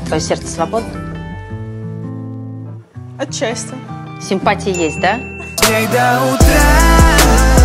Твое сердце свободно? Отчасти. Симпатии есть, да? До утра.